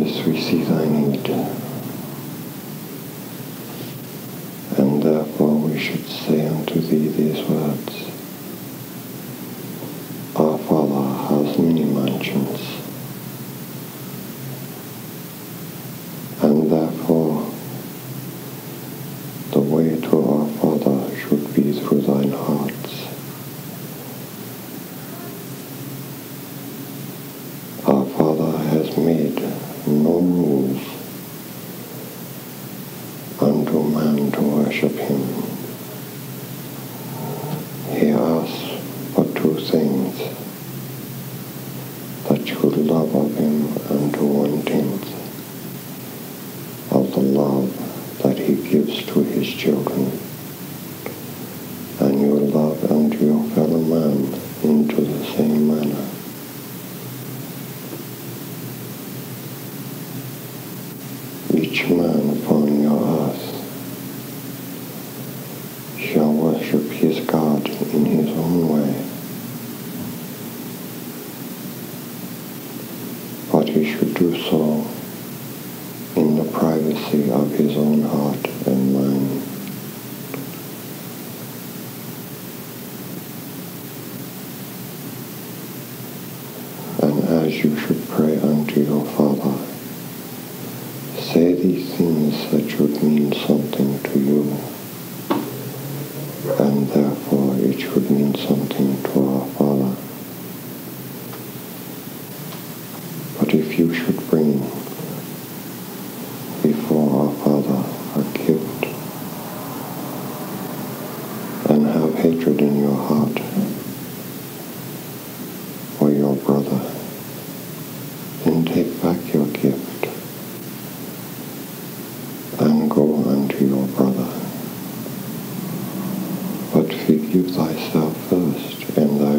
this we see thy need, and therefore we should say unto thee these words. Our Father has many mansions, and therefore the way to our Father should be through thine hearts. Our Father has made no rules unto man to worship him. He asks but two things, that you love of him unto 1/10 of the love that he gives to his children, and you love unto your fellow man into the same manner. Each man upon your earth shall worship his God in his own way, but he should do so in the privacy of his own heart and mind. And as you should pray unto your Father, say these things that should mean something to you, and therefore it should mean something to our Father. But if you should bring before our Father a gift, and have hatred in your heart for your brother, then take back your gift and go unto your brother. But forgive thyself first, and thy